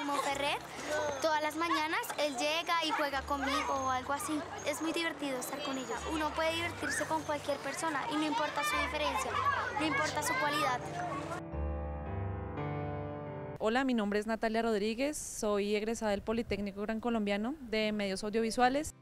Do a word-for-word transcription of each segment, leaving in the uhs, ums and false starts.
Simón Ferrer, todas las mañanas él llega y juega conmigo o algo así. Es muy divertido estar con ellos. Uno puede divertirse con cualquier persona y no importa su diferencia, no importa su cualidad. Hola, mi nombre es Natalia Rodríguez, soy egresada del Politécnico Gran Colombiano de Medios Audiovisuales.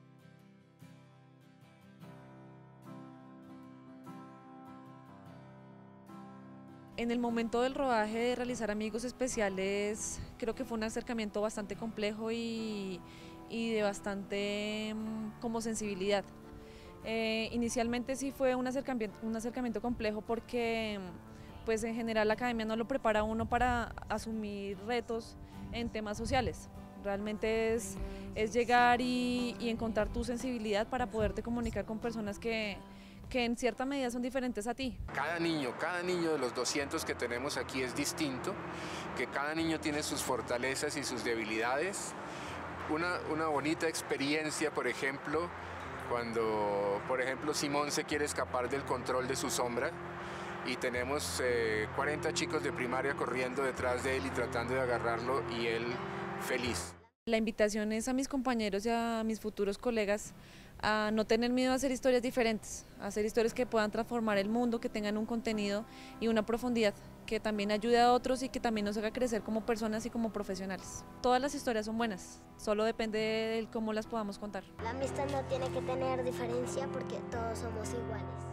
En el momento del rodaje de realizar Amigos Especiales, creo que fue un acercamiento bastante complejo y, y de bastante como sensibilidad. Eh, inicialmente sí fue un acercamiento, un acercamiento complejo porque pues en general la academia no lo prepara a uno para asumir retos en temas sociales. Realmente es, es llegar y, y encontrar tu sensibilidad para poderte comunicar con personas que, que en cierta medida son diferentes a ti. Cada niño, cada niño de los doscientos que tenemos aquí es distinto, que cada niño tiene sus fortalezas y sus debilidades. Una, una bonita experiencia, por ejemplo, cuando, por ejemplo, Simón se quiere escapar del control de su sombra y tenemos eh, cuarenta chicos de primaria corriendo detrás de él y tratando de agarrarlo y él feliz. La invitación es a mis compañeros y a mis futuros colegas a no tener miedo a hacer historias diferentes, a hacer historias que puedan transformar el mundo, que tengan un contenido y una profundidad, que también ayude a otros y que también nos haga crecer como personas y como profesionales. Todas las historias son buenas, solo depende de cómo las podamos contar. La amistad no tiene que tener diferencia porque todos somos iguales.